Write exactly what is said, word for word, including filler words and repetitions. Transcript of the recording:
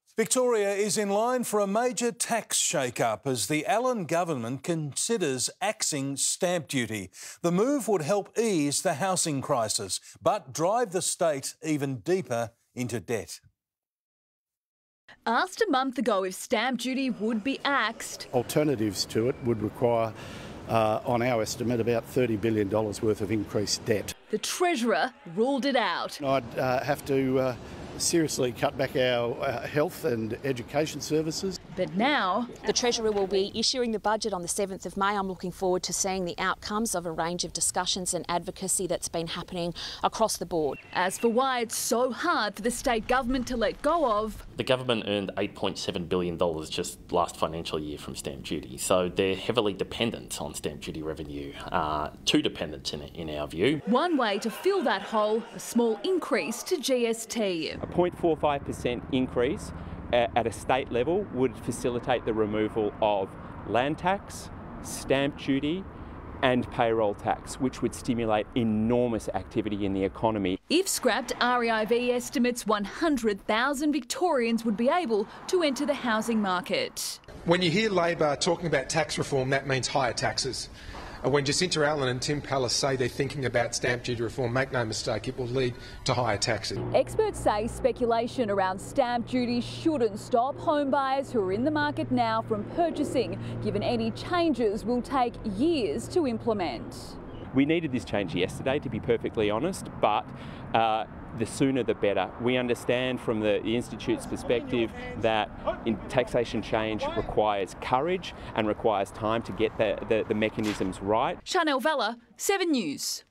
Victoria is in line for a major tax shake-up as the Allan government considers axing stamp duty. The move would help ease the housing crisis, but drive the state even deeper into debt. Asked a month ago if stamp duty would be axed. Alternatives to it would require, uh, on our estimate, about thirty billion dollars worth of increased debt. The Treasurer ruled it out. I'd uh, have to uh, seriously cut back our uh, health and education services. But now the Treasurer will be issuing the budget on the seventh of May. I'm looking forward to seeing the outcomes of a range of discussions and advocacy that's been happening across the board. As for why it's so hard for the state government to let go of, the government earned eight point seven billion dollars just last financial year from stamp duty, so they're heavily dependent on stamp duty revenue, uh, too dependent in, in our view. One way to fill that hole, a small increase to G S T. A zero point four five percent increase at a state level would facilitate the removal of land tax, stamp duty and payroll tax, which would stimulate enormous activity in the economy. If scrapped, R E I V estimates one hundred thousand Victorians would be able to enter the housing market. When you hear Labor talking about tax reform, that means higher taxes. When Jacinta Allan and Tim Pallas say they're thinking about stamp duty reform, make no mistake, it will lead to higher taxes. Experts say speculation around stamp duty shouldn't stop home buyers who are in the market now from purchasing, given any changes will take years to implement. We needed this change yesterday, to be perfectly honest, but uh, the sooner the better. We understand from the, the Institute's perspective that in taxation change requires courage and requires time to get the, the, the mechanisms right. Chanel Vella, seven News.